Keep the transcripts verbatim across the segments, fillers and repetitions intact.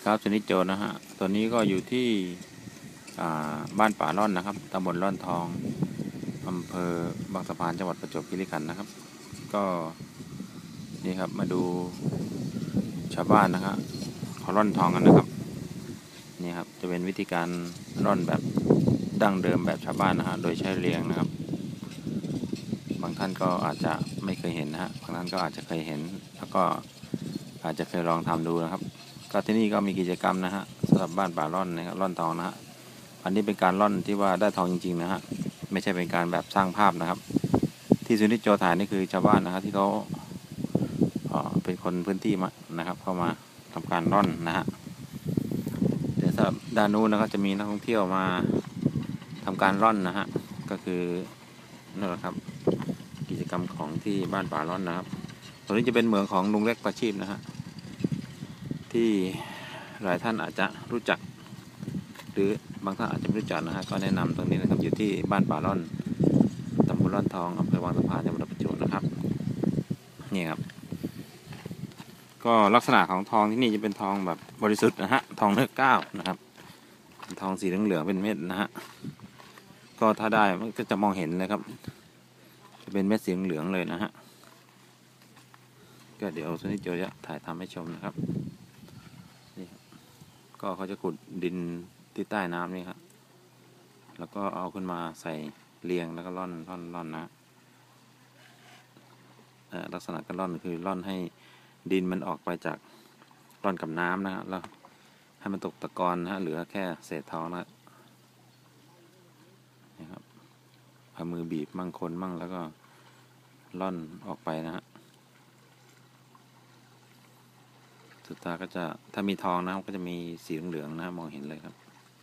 ครับชนิดโจนะฮะตัวนี้ก็อยู่ที่บ้านป่าล่อนนะครับตำบลล่อนทองอำเภอบางสะพานจังหวัดประจวบคีรีขันธ์นะครับก็นี่ครับมาดูชาวบ้านนะครับเขาล่อนทองกันนะครับนี่ครับจะเป็นวิธีการล่อนแบบดั้งเดิมแบบชาวบ้านนะฮะโดยใช้เรียงนะครับบางท่านก็อาจจะไม่เคยเห็นนะฮะบางท่านก็อาจจะเคยเห็นแล้วก็อาจจะเคยลองทำดูนะครับก็ที่นี่ก็มีกิจกรรมนะฮะสำหรับบ้านป่าล่อนนะครับล่อนทองนะฮะอันนี้เป็นการล่อนที่ว่าได้ทองจริงๆนะฮะไม่ใช่เป็นการแบบสร้างภาพนะครับที่สุนิจโจถ่ายนี่คือชาวบ้านนะครับที่เขาเป็นคนพื้นที่มานะครับเข้ามาทำการล่อนนะฮะเดี๋ยวสำหรับด้านนู้นนะครับจะมีนักท่องเที่ยวมาทำการล่อนนะฮะก็คือนั่นแหละครับกิจกรรมของที่บ้านป่าล่อนนะครับตรงนี้จะเป็นเหมืองของลุงเล็กประชีพนะฮะที่หลายท่านอาจจะรู้จักหรือบางท่านอาจจะไม่รู้จักนะฮะก็แนะนำตรงนี้นะครับอยู่ที่บ้านป่าล่อนตำบลล่อนทองอำเภอบางสะพานจังหวัดประจวบนะครับนี่ครับก็ลักษณะของทองที่นี่จะเป็นทองแบบบริสุทธิ์นะฮะทองเนื้อก้าวนะครับเป็นทองสีเหลืองๆเป็นเม็ดนะฮะก็ถ้าได้มันก็จะมองเห็นเลยครับจะเป็นเม็ดสีเหลืองเลยนะฮะก็เดี๋ยวส่วนนี้จะถ่ายทำให้ชมนะครับนี่ก็เขาจะขุดดินที่ใต้น้ำนี่ครับแล้วก็เอาขึ้นมาใส่เรียงแล้วก็ร่อนร่อนร่อนนะลักษณะการร่อนคือร่อนให้ดินมันออกไปจากร่อนกับน้ำนะฮะแล้วให้มันตกตะกอนนะฮะเหลือแค่เศษทองนะนี่ครับเอามือบีบมั่งคนมั่งแล้วก็ร่อนออกไปนะฮะสุดท้ายก็จะถ้ามีทองนะก็จะมีสีเหลืองๆนะมองเห็นเลยครับ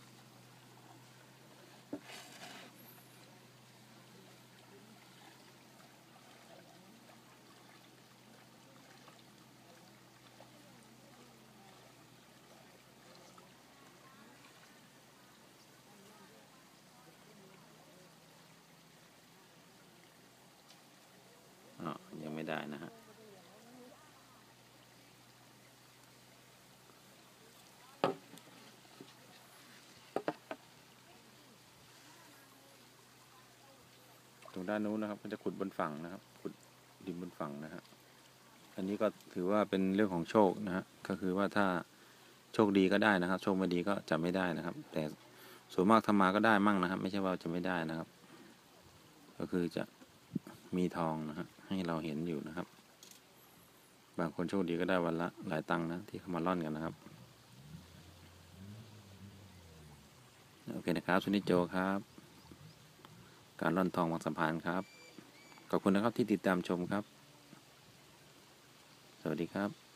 อ๋อยังไม่ได้นะฮะตรงด้านนู้นนะครับก็จะขุดบนฝั่งนะครับขุดดินบนฝั่งนะฮะอันนี้ก็ถือว่าเป็นเรื่องของโชคนะฮะก็คือว่าถ้าโชคดีก็ได้นะครับโชคไม่ดีก็จะไม่ได้นะครับแต่ส่วนมากทำมาก็ได้มั่งนะครับไม่ใช่ว่าจะไม่ได้นะครับก็คือจะมีทองนะฮะให้เราเห็นอยู่นะครับบางคนโชคดีก็ได้วันละหลายตังค์นะที่เขามาล่อนกันนะครับโอเคนะครับสุนิจโจครับการล่อนทองบางสะพานครับขอบคุณนะครับที่ติดตามชมครับสวัสดีครับ